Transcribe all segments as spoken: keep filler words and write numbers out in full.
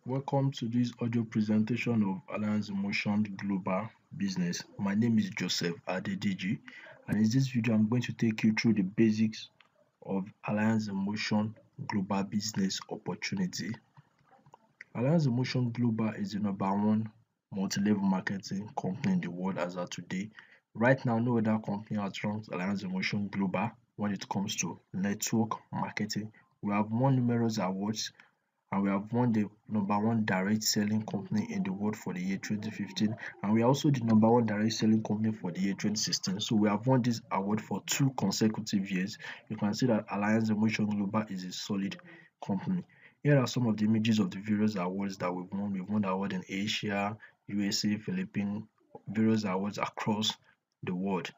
Welcome to this audio presentation of Alliance Emotion Global Business. My name is Joseph Adedeji, and in this video, I'm going to take you through the basics of Alliance Emotion Global Business Opportunity. Alliance Emotion Global is the number one multi-level marketing company in the world as of today. Right now, no other company outranks Alliance Emotion Global when it comes to network marketing. We have won numerous awards, and we have won the number one direct selling company in the world for the year twenty fifteen, and we are also the number one direct selling company for the year twenty sixteen. So we have won this award for two consecutive years. You can see that Alliance Emotion Global is a solid company. Here are some of the images of the various awards that we've won. We've won the award in Asia, U S A, Philippines, various awards across the world.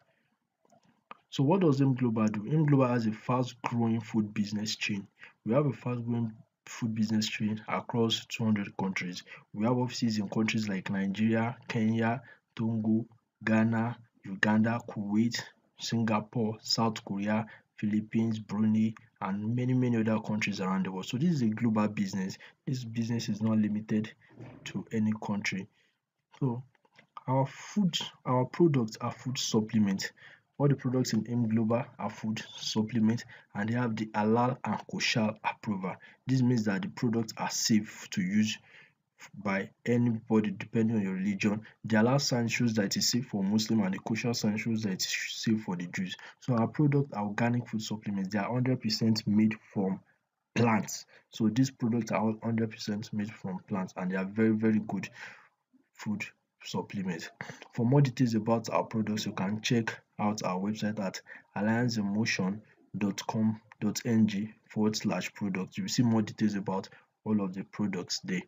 So what does M Global do? M Global has a fast-growing food business chain. We have a fast-growing food business chain across two hundred countries. We have offices in countries like Nigeria, Kenya, Togo, Ghana, Uganda, Kuwait, Singapore, South Korea, Philippines, Brunei, and many, many other countries around the world. So this is a global business. This business is not limited to any country. So our food, our products are food supplements. All the products in M Global are food supplements, and they have the halal and kosher approval. This means that the products are safe to use by anybody depending on your religion. The halal sign shows that it is safe for Muslim, and the kosher sign shows that it is safe for the Jews. So our products are organic food supplements. They are one hundred percent made from plants. So these products are one hundred percent made from plants, and they are very, very good food supplements. For more details about our products, you can check out our website at alliance emotion dot com dot n g forward slash products. You will see more details about all of the products there.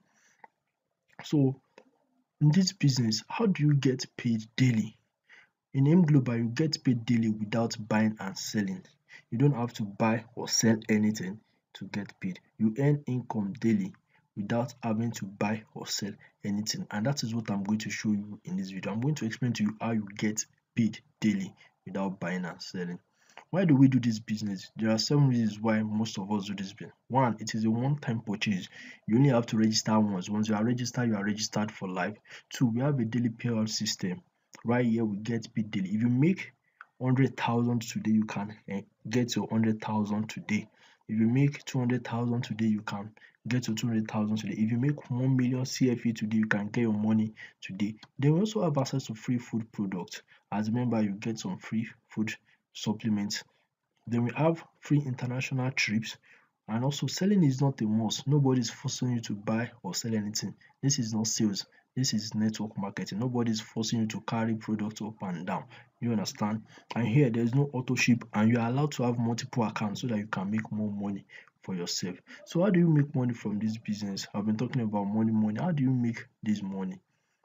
So in this business, how do you get paid daily? In M Global, you get paid daily without buying and selling. You don't have to buy or sell anything to get paid. You earn income daily without having to buy or sell anything, and that is what I'm going to show you in this video. I'm going to explain to you how you get paid daily without buying and selling. Why do we do this business? There are seven reasons why most of us do this business. One, it is a one-time purchase. You only have to register once. Once you are registered, you are registered for life. Two, we have a daily payout system. Right here, we get paid daily. If you make one hundred thousand today, you can uh, get your one hundred thousand today. If you make two hundred thousand today, you can get your two hundred thousand today. If you make one million C F A today, you can get your money today. Then we also have access to free food products. As a member, you get some free food supplements. Then we have free international trips, and also selling is not a must. Nobody is forcing you to buy or sell anything. This is not sales. This is network marketing. Nobody is forcing you to carry products up and down. You understand? And here there is no auto ship, and you are allowed to have multiple accounts so that you can make more money for yourself. So how do you make money from this business? I've been talking about money, money. How do you make this money?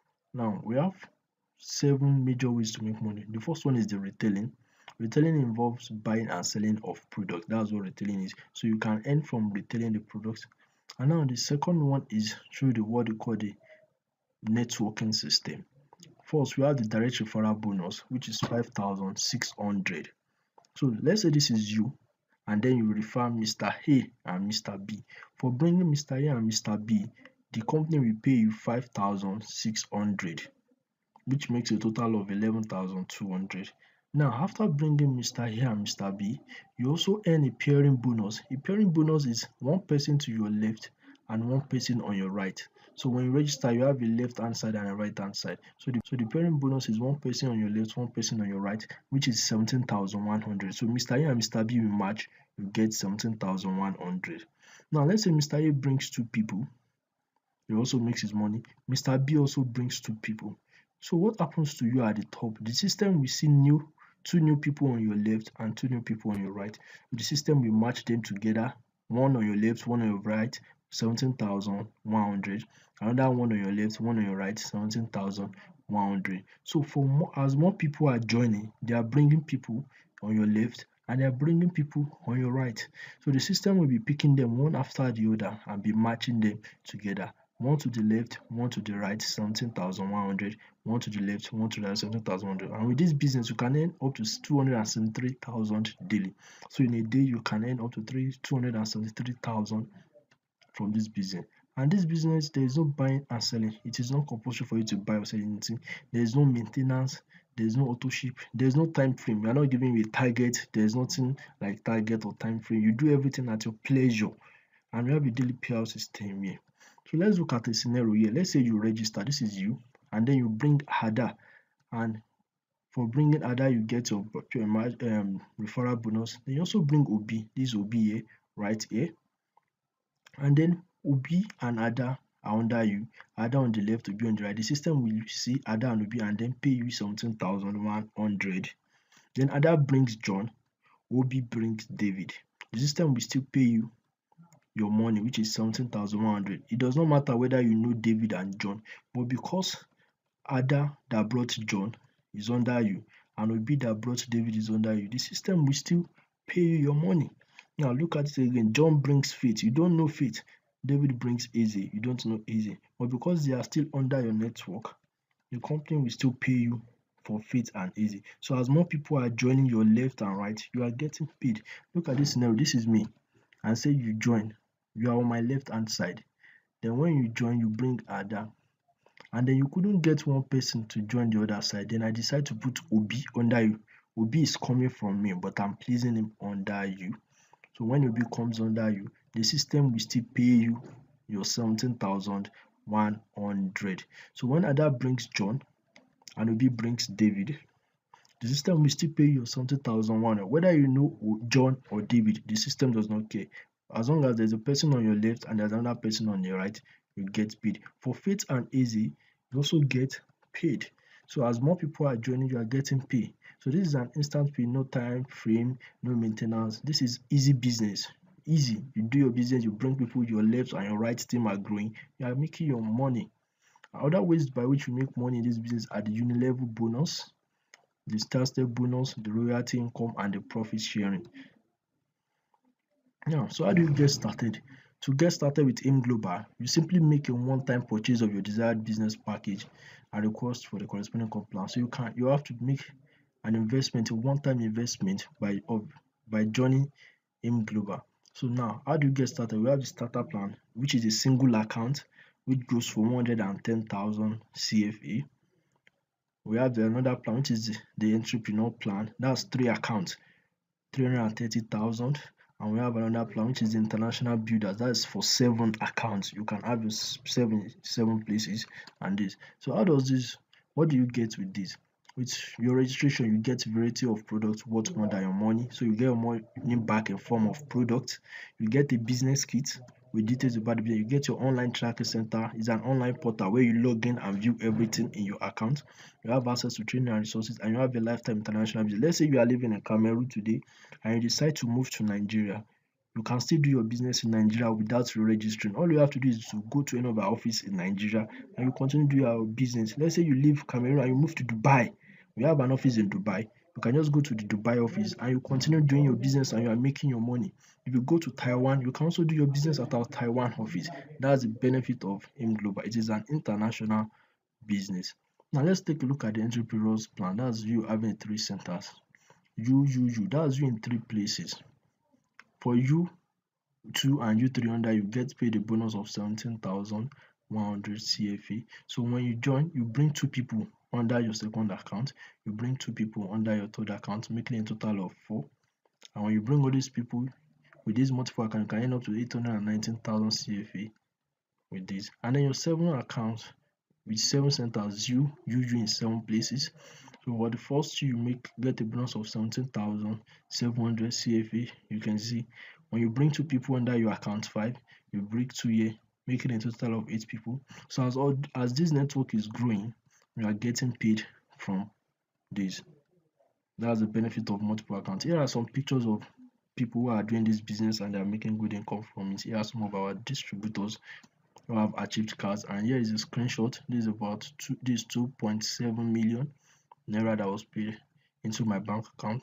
Now we have seven major ways to make money. The first one is the retailing. Retailing involves buying and selling of products. That's what retailing is. So you can earn from retailing the products. And now the second one is through the what we call the networking system. First, we have the direct referral bonus, which is five thousand six hundred. So let's say this is you, and then you refer Mister A and Mister B. For bringing Mister A and Mister B, the company will pay you five thousand six hundred, which makes a total of eleven thousand two hundred. Now, after bringing Mister A and Mister B, you also earn a pairing bonus. A pairing bonus is one person to your left and one person on your right. So when you register, you have a left hand side and a right hand side. So the, so the pairing bonus is one person on your left, one person on your right, which is seventeen thousand one hundred. So Mister A and Mister B will match, you get seventeen thousand one hundred. Now let's say Mister A brings two people, he also makes his money. Mister B also brings two people. So what happens to you at the top? The system will see new two new people on your left and two new people on your right. The system will match them together, one on your left, one on your right, seventeen thousand one hundred. Another one on your left, one on your right, seventeen thousand one hundred. So for more, as more people are joining, they are bringing people on your left and they are bringing people on your right. So the system will be picking them one after the other and be matching them together. One to the left, one to the right, seventeen thousand one hundred, one to the left, one to the right, seventeen thousand one hundred. And with this business, you can earn up to two hundred seventy-three thousand daily. So in a day, you can earn up to two hundred seventy-three thousand from this business. And this business, there is no buying and selling. It is not compulsory for you to buy or sell anything. There is no maintenance. There is no auto ship. There is no time frame. You are not giving you a target. There is nothing like target or time frame. You do everything at your pleasure. And we have a daily payout system here. So let's look at a scenario here. Let's say you register. This is you. And then you bring Ada. And for bringing Ada, you get your um, referral bonus. Then you also bring Obi. This is Obi here, right here. And then Obi and Ada are under you. Ada on the left, Obi on the right. The system will see Ada and Obi and then pay you seventeen thousand one hundred. Then Ada brings John. Obi brings David. The system will still pay you your money, which is seventeen thousand one hundred. It does not matter whether you know David and John, but because Ada that brought John is under you and Obi that brought David is under you, the system will still pay you your money. Now look at it again. John brings Faith. You don't know Faith. David brings Easy. You don't know Easy. But because they are still under your network, the company will still pay you for Faith and Easy. So as more people are joining your left and right, you are getting paid. Look at this scenario. This is me. And say you join. You are on my left hand side. Then when you join, you bring Ada. And then you couldn't get one person to join the other side. Then I decide to put Obi under you. Obi is coming from me, but I'm placing him under you. So when Obi comes under you, the system will still pay you your seventeen thousand one hundred. So when Ada brings John and Obi brings David, the system will still pay you seventeen thousand one hundred. Whether you know John or David, the system does not care. As long as there's a person on your left and there's another person on your right, you get paid. For Faith and Easy, you also get paid. So as more people are joining, you are getting paid. So this is an instant pay, no time frame, no maintenance. This is easy business. Easy. You do your business, you bring people, your left and your right team are growing. You are making your money. Other ways by which you make money in this business are the uni-level bonus, the star step bonus, the royalty income, and the profit sharing. Now, so how do you get started? To get started with AIM Global, you simply make a one-time purchase of your desired business package and request for the corresponding compliance. So you can you have to make an investment, a one-time investment by of by joining AIM Global. So now, how do you get started? We have the starter plan, which is a single account which goes for one hundred ten thousand C F A. We have the another plan, which is the, the entrepreneur plan. That's three accounts, three hundred thirty thousand. And we have another plan, which is the international builders. That is for seven accounts. You can have your seven seven places and this. So how does this? What do you get with this? With your registration, you get a variety of products worth more than your money. So you get your money back in form of products. You get a business kit with details about the business. You get your online tracking center. It's an online portal where you log in and view everything in your account. You have access to training and resources, and you have a lifetime international business. Let's say you are living in Cameroon today and you decide to move to Nigeria. You can still do your business in Nigeria without registering. All you have to do is to go to any of our office in Nigeria and you continue to do your business. Let's say you leave Cameroon and you move to Dubai. We have an office in Dubai. You can just go to the Dubai office and you continue doing your business and you are making your money. If you go to Taiwan, you can also do your business at our Taiwan office. That's the benefit of AIM Global. It is an international business. Now let's take a look at the entrepreneur's plan. That's you having three centers. You, you, you. That's you in three places. For you two and you three under, you get paid a bonus of seventeen thousand one hundred C F A. So when you join, you bring two people under your second account, you bring two people under your third account, making a total of four. And when you bring all these people with this multiple account, you can end up to eight hundred nineteen thousand C F A with this. And then your seven accounts with seven centers, you, you, you in seven places. So for the first two, you make get a bonus of seventeen thousand seven hundred C F A. You can see when you bring two people under your account five, you bring two here, making a total of eight people. So as all as this network is growing, you are getting paid from this. That's the benefit of multiple accounts. Here are some pictures of people who are doing this business and they are making good income from it. Here are some of our distributors who have achieved cards, and here is a screenshot. This is about two this two point seven million naira that was paid into my bank account.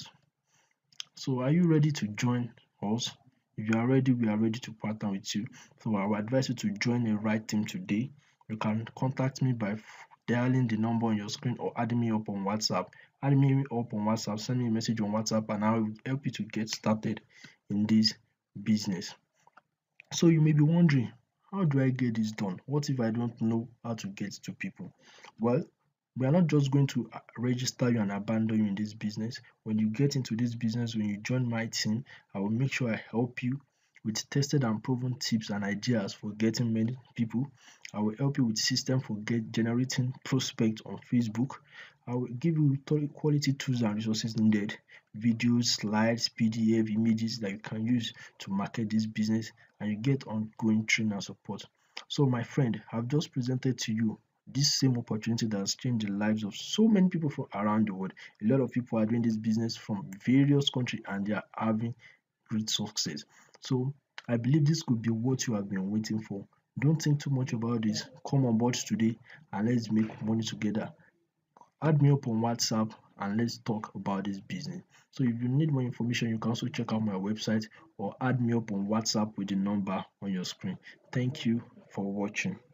So are you ready to join us? If you are ready, we are ready to partner with you. So I would advise you to join the right team today. You can contact me by dialing the number on your screen or adding me up on WhatsApp. Add me up on WhatsApp, send me a message on WhatsApp, and I will help you to get started in this business. So you may be wondering, how do I get this done? What if I don't know how to get to people? Well, we are not just going to uh, register you and abandon you in this business. When you get into this business, when you join my team, I will make sure I help you with tested and proven tips and ideas for getting many people. I will help you with system for get generating prospects on Facebook. I will give you quality tools and resources needed, videos, slides, P D F, images that you can use to market this business, and you get ongoing training and support. So my friend, I've just presented to you this same opportunity that has changed the lives of so many people from around the world. A lot of people are doing this business from various countries and they are having great success. So I believe this could be what you have been waiting for. Don't think too much about this. Come on board today and let's make money together. Add me up on WhatsApp and let's talk about this business. So if you need more information, you can also check out my website or add me up on WhatsApp with the number on your screen. Thank you for watching.